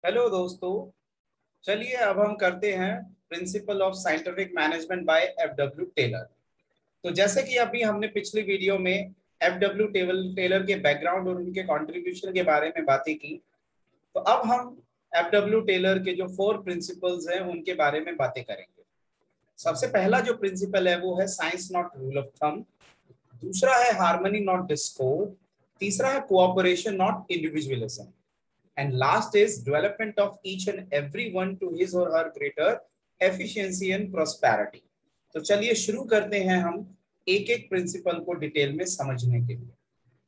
Hello दोस्तों। चलिए अब हम करते हैं principle of scientific management by F W. Taylor. तो जैसे कि अभी हमने पिछली वीडियो में एफ.डब्ल्यू. टेलर के बैकग्राउंड और उनके कंट्रीब्यूशन के बारे में बातें की, तो अब हम एफ.डब्ल्यू. टेलर के जो 4 प्रिंसिपल्स हैं उनके बारे में बातें करेंगे। सबसे पहला जो प्रिंसिपल है वो है science not rule of thumb. दूसरा है हार्मनी नॉट डिस्कॉर्ड। तीसरा है cooperation not individualism. And last is development of each and every one to his or her greater efficiency and prosperity. तो चलिए शुरू करते हैं हम एक एक प्रिंसिपल को डिटेल में समझने के लिए।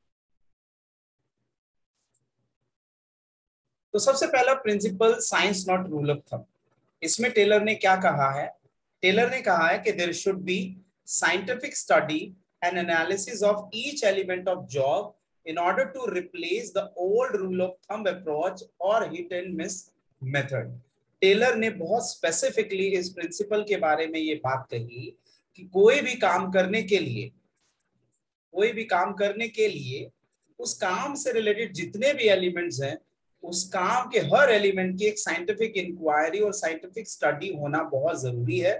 तो सबसे पहला principle science not rule of thumb. इसमें टेलर ने क्या कहा है? टेलर ने कहा है कि there should be scientific study and analysis of each element of job in order to replace the old rule of thumb approach or hit and miss method. Taylor ने बहुत स्पेसिफिकली इस प्रिंसिपल के बारे में ये बात कही कि कोई भी काम करने के लिए उस काम से रिलेटेड जितने भी एलिमेंट्स हैं, उस काम के हर एलिमेंट की एक साइंटिफिक इंक्वायरी और साइंटिफिक स्टडी होना बहुत जरूरी है।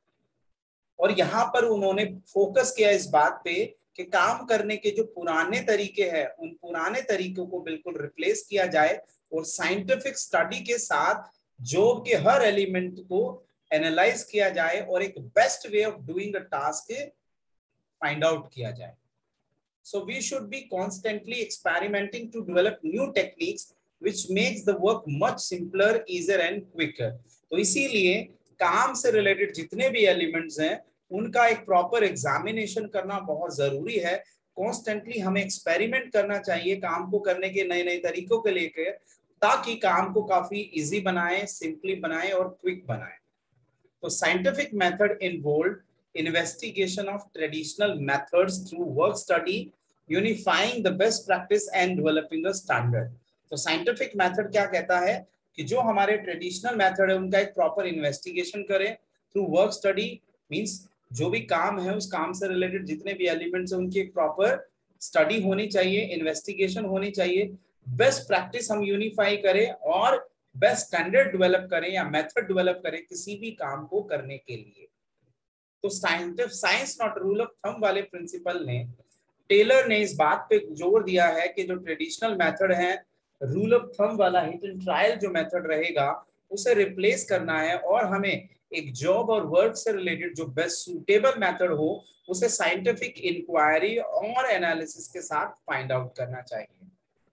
और यहाँ पर उन्होंने फोकस किया इस बात पे कि काम करने के जो पुराने तरीके हैं उन पुराने तरीकों को बिल्कुल रिप्लेस किया जाए और साइंटिफिक स्टडी के साथ जॉब के हर एलिमेंट को एनालाइज किया जाए और एक best way of doing a task find out किया जाए। So we should be constantly experimenting to develop new techniques which makes the work much simpler, easier and quicker. तो इसीलिए काम से रिलेटेड जितने भी एलिमेंट्स हैं उनका एक प्रॉपर एग्जामिनेशन करना बहुत जरूरी है। कॉन्स्टेंटली हमें एक्सपेरिमेंट करना चाहिए काम को करने के नए नए तरीकों को लेकर, ताकि काम को काफी इजी बनाए, सिंपली बनाए और क्विक बनाए। तो scientific method involve investigation of traditional methods through work study, unifying the best practice and developing a standard. तो साइंटिफिक मेथड क्या कहता है कि जो हमारे ट्रेडिशनल मेथड है उनका एक प्रॉपर इन्वेस्टिगेशन करें थ्रू वर्क स्टडी। मींस जो भी काम है उस काम से रिलेटेड जितने भी एलिमेंट्स हैं उनकी एक प्रॉपर स्टडी होनी चाहिए, इन्वेस्टिगेशन होनी चाहिए। बेस्ट प्रैक्टिस हम यूनिफाई करें और बेस्ट स्टैंडर्ड डेवलप करें या मेथड डेवलप करें किसी भी काम को करने के लिए। तो science not rule of thumb वाले प्रिंसिपल ने टेलर ने इस बात पे जोर दिया है कि जो ट्रेडिशनल मेथड है, रूल ऑफ थंब वाला हिट एंड ट्रायल जो मेथड रहेगा उसे रिप्लेस करना है और हमें एक जॉब और वर्क से रिलेटेड जो बेस्ट सूटेबल मेथड हो उसे साइंटिफिक इंक्वायरी और एनालिसिस के साथ फाइंड आउट करना चाहिए।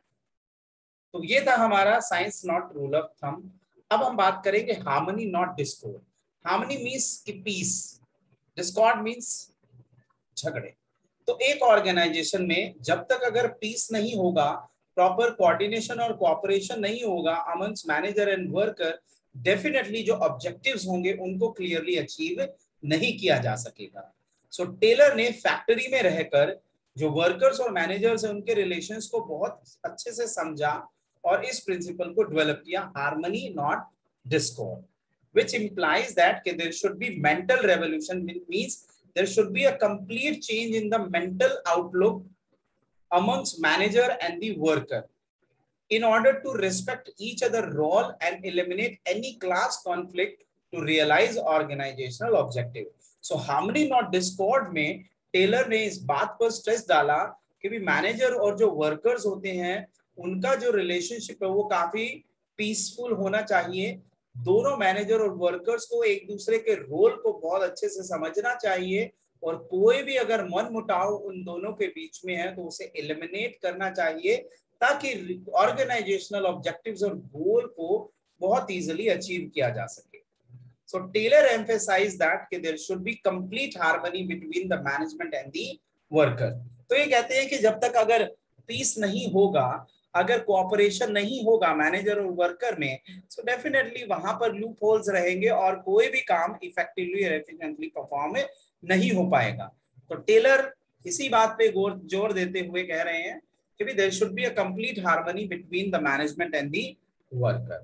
तो ये था हमारा science not rule of thumb. अब हम बात करेंगे harmony not discord. Harmony means कि पीस, डिस्कॉर्ड मींस झगड़े। तो एक ऑर्गेनाइजेशन में जब तक अगर पीस नहीं होगा, प्रॉपर कोऑर्डिनेशन और कोऑपरेशन नहीं होगा amongst manager and worker, definitely जो ऑब्जेक्टिव्स होंगे उनको क्लियरली अचीव नहीं किया जा सकेगा। सो टेलर ने फैक्ट्री में रहकर जो वर्कर्स और मैनेजर्स हैं उनके रिलेशंस को बहुत अच्छे से समझा और इस प्रिंसिपल को डेवलप किया, harmony not discord, which implies that there should be mental revolution, means there should be a complete change in the mental outlook amongst manager and the worker in order to respect each other role and eliminate any class conflict to realize organizational objective. So harmony not discord में Taylor ने इस बात पर stress डाला कि भी manager और जो वर्कर्स होते हैं उनका जो रिलेशनशिप है वो काफी पीसफुल होना चाहिए। दोनों मैनेजर और वर्कर्स को एक दूसरे के रोल को बहुत अच्छे से समझना चाहिए और कोई भी अगर मन मुटाव उन दोनों के बीच में है तो उसे एलिमिनेट करना चाहिए, ताकि ऑर्गेनाइजेशनल ऑब्जेक्टिव्स और गोल को बहुत इजीली अचीव किया जा सके। So Taylor emphasized that कि there should be complete harmony between the management and the worker. तो ये कहते हैं कि जब तक अगर पीस नहीं होगा, अगर कोऑपरेशन नहीं होगा मैनेजर और वर्कर में, so डेफिनेटली वहां पर लूप होल्स रहेंगे और कोई भी काम इफेक्टिवली और एफिशिएंटली परफॉर्म नहीं हो पाएगा। तो टेलर इसी बात पे जोर देते हुए कह रहे हैं कि there should be a complete harmony between the management and the worker.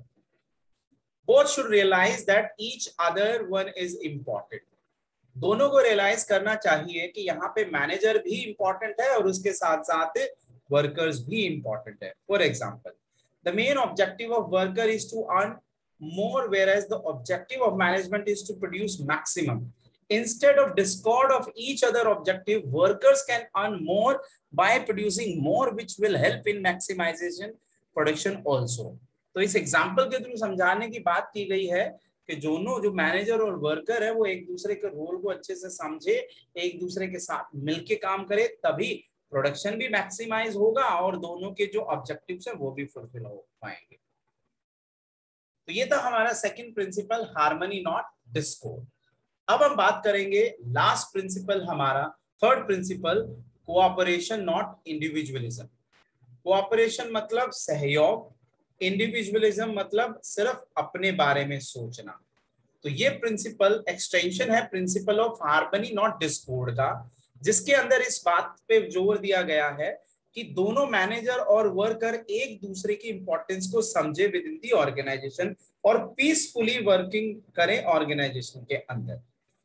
Both should realize that each other one is important. दोनों को रियलाइज करना चाहिए कि यहाँ पे मैनेजर भी इंपॉर्टेंट है और उसके साथ साथ वर्कर्स भी इंपॉर्टेंट है। For example, The main objective of worker is to earn more, whereas the objective of management is to produce maximum. Instead of discord of each other objective, workers can earn more by producing more, which will help in maximization production also. तो इस example के through समझाने की बात की गई है कि दोनों जो मैनेजर और वर्कर है वो एक दूसरे के रोल को अच्छे से समझे, एक दूसरे के साथ मिलके काम करे, तभी प्रोडक्शन भी मैक्सिमाइज होगा और दोनों के जो ऑब्जेक्टिव्स है वो भी फुलफिल हो पाएंगे। तो ये था हमारा second principle, harmony not discord. अब हम बात करेंगे लास्ट प्रिंसिपल हमारा, third principle, cooperation not individualism. Cooperation मतलब सहयोग, इंडिविजुअलिज्म मतलब सिर्फ अपने बारे में सोचना। तो ये प्रिंसिपल एक्सटेंशन है principle of harmony not discord का, जिसके अंदर इस बात पे जोर दिया गया है कि दोनों मैनेजर और वर्कर एक दूसरे की इंपॉर्टेंस को समझे विद इन दी ऑर्गेनाइजेशन और पीसफुली वर्किंग करें ऑर्गेनाइजेशन के अंदर।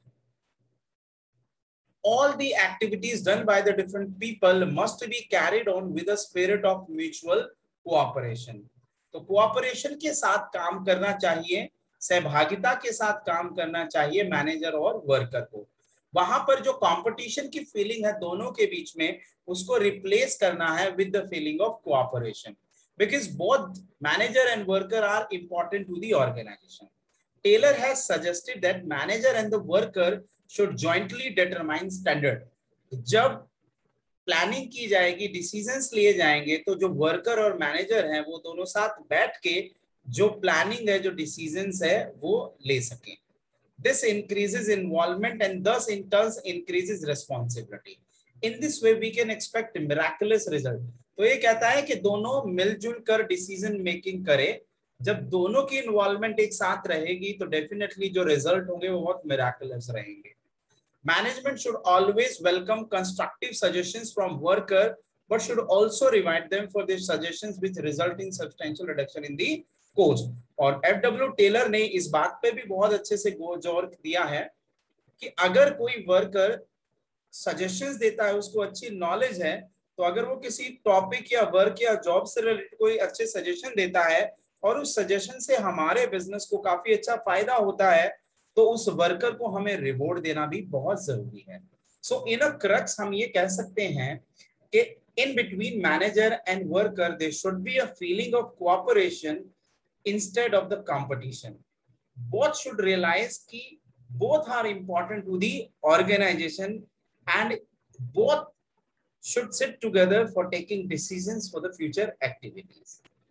All the activities done by the different people must be carried on with a spirit of mutual cooperation. तो कोऑपरेशन के साथ काम करना चाहिए, सहभागिता के साथ काम करना चाहिए मैनेजर और वर्कर को। वहां पर जो कंपटीशन की फीलिंग है दोनों के बीच में, उसको रिप्लेस करना है with the feeling of cooperation, because both manager and worker are important to the organisation. Taylor has suggested that manager and the worker should jointly determine standard. जब प्लानिंग की जाएगी, डिसीजंस लिए जाएंगे, तो जो वर्कर और मैनेजर हैं वो दोनों साथ बैठ के जो प्लानिंग है, जो डिसीजंस है वो ले सकें। This increases involvement and thus in turn increases responsibility. In this way we can expect miraculous result. तो ये कहता है कि दोनों मिलजुल कर डिसीजन मेकिंग करें। जब दोनों की इन्वॉल्वमेंट एक साथ रहेगी तो डेफिनेटली जो रिजल्ट होंगे वो बहुत मिराकुलस रहेंगे। Management should always welcome constructive suggestions from worker but should also reward them for their suggestions which result in substantial reduction in the cost. और एफडब्ल्यू टेलर ने इस बात पे भी बहुत अच्छे से जोर दिया है कि अगर कोई वर्कर सजेशंस देता है, उसको अच्छी नॉलेज है, तो अगर वो किसी टॉपिक या वर्क या जॉब से रिलेटेड कोई अच्छे सजेशन देता है और उस सजेशन से हमारे बिजनेस को काफी अच्छा फायदा होता है, तो उस वर्कर को हमें रिवॉर्ड देना भी बहुत जरूरी है। सो इन अ क्रक्स हम ये कह सकते हैं कि in between manager and worker there should be a feeling of cooperation instead of the competition. Both should realise कि both are important to the organisation and both should sit together for taking decisions for the future activities.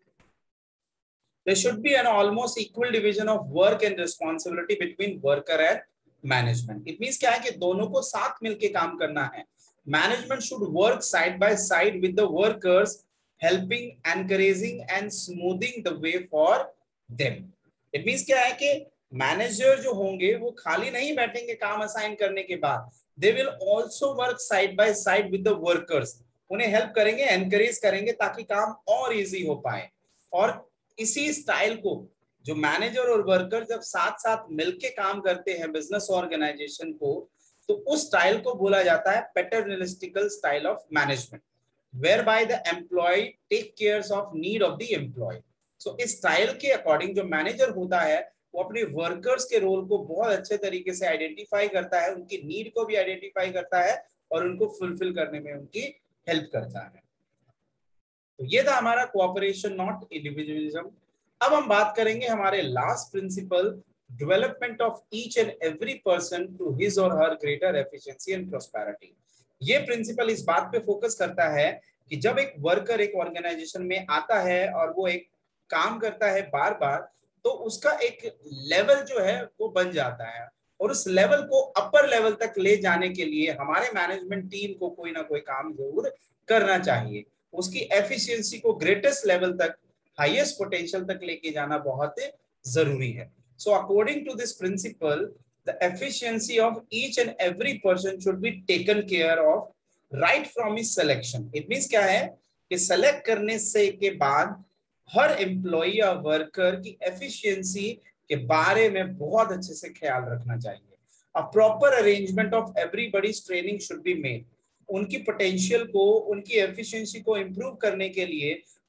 There should be an almost equal division of work and responsibility between worker and management. It means क्या है कि दोनों को साथ मिलके काम करना है। Management should work side by side with the workers, helping, encouraging and smoothing the way for them. It means क्या है कि मैनेजर जो होंगे वो खाली नहीं बैठेंगे काम असाइन करने के बाद, they will also work side by side with the workers. उन्हें हेल्प करेंगे, एनकरेज करेंगे ताकि काम और इजी हो पाए। और इसी स्टाइल को जो मैनेजर और वर्कर जब साथ साथ मिलके काम करते हैं बिजनेस ऑर्गेनाइजेशन को, तो उस स्टाइल को बोला जाता है paternalistical style of management, whereby the employee take cares of need of the employee. So इस स्टाइल के अकॉर्डिंग जो मैनेजर होता है वो अपने वर्कर्स के रोल को बहुत अच्छे तरीके से आइडेंटिफाई करता है, उनकी नीड को भी आइडेंटिफाई करता है और उनको फुलफिल करने में उनकी हेल्प करता है। तो ये था हमारा कोऑपरेशन नॉट इंडिविजुअलिज्म। अब हम बात करेंगे हमारे last principle, development of each and every person to his और her greater efficiency and prosperity. ये प्रिंसिपल इस बात पे फोकस करता है कि जब एक वर्कर एक ऑर्गेनाइजेशन में आता है और वो एक काम करता है बार बार, तो उसका एक लेवल जो है वो बन जाता है और उस लेवल को अपर लेवल तक ले जाने के लिए हमारे मैनेजमेंट टीम को कोई ना कोई काम जरूर करना चाहिए। उसकी एफिशिएंसी को ग्रेटेस्ट लेवल तक, हाईएस्ट पोटेंशियल तक लेके जाना बहुत जरूरी है। So according to this principle, the efficiency of each and every person should be taken care of right from his selection. It means क्या है कि सेलेक्ट करने से के बाद हर एम्प्लॉय या वर्कर की एफिशिएंसी के बारे में बहुत अच्छे से ख्याल रखना चाहिए। A proper arrangement of everybody's training should be made. उनकी पोटेंशियल को, उनकी एफिशिएंसी को इंप्रूव करने के लिए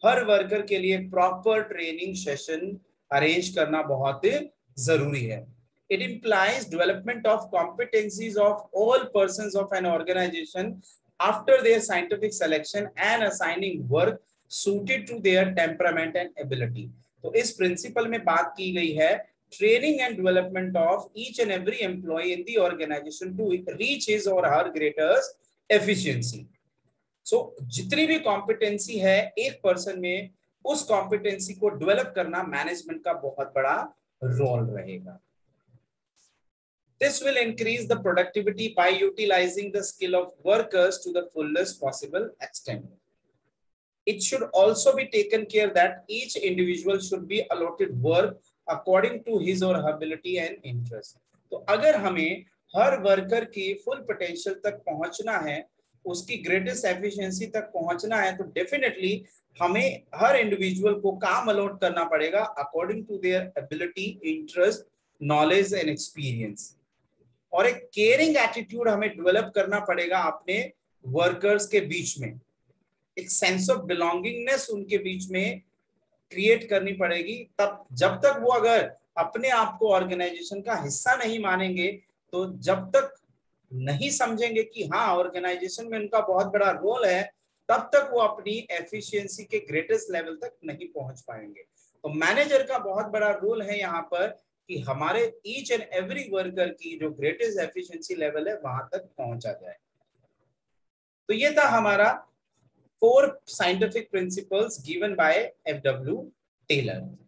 हर वर्कर के लिए प्रॉपर ट्रेनिंग सेशन अरेंज करना बहुत जरूरी है. It implies development of competencies of all persons of an organization after their scientific selection and assigning work suited to their temperament and ability. तो इस प्रिंसिपल में बात की गई है training and development of each and every employee in the organisation to reach his और her greatest efficiency. सो जितनी भी कॉम्पिटेंसी है एक पर्सन में, उस कॉम्पिटेंसी को डेवलप करना मैनेजमेंट का बहुत बड़ा रोल रहेगा. This will increase the productivity by utilizing the skill of workers to the fullest possible extent. It should also be taken care that each individual should be allotted work according to his or her ability and interest. तो अगर हमें हर worker की full potential तक पहुंचना है, उसकी greatest efficiency तक पहुंचना है, तो डेफिनेटली हमें हर इंडिविजुअल को काम अलॉट करना पड़ेगा according to their ability, interest, knowledge and experience. और एक केयरिंग एटीट्यूड हमें डेवलप करना पड़ेगा अपने वर्कर्स के बीच में. एक सेंस ऑफ बिलोंगिंगनेस उनके बीच में क्रिएट करनी पड़ेगी. तब जब तक वो अगर अपने आप को ऑर्गेनाइजेशन का हिस्सा नहीं मानेंगे, तो जब तक नहीं समझेंगे कि हाँ ऑर्गेनाइजेशन में उनका बहुत बड़ा रोल है, तब तक वो अपनी एफिशिएंसी के ग्रेटेस्ट लेवल तक नहीं पहुंच पाएंगे. तो मैनेजर का बहुत बड़ा रोल है यहाँ पर कि हमारे ईच एंड एवरी वर्कर की जो ग्रेटेस्ट एफिशिएंसी लेवल है वहां तक पहुंचा जाए. तो ये था हमारा 4 scientific principles given by F.W. Taylor.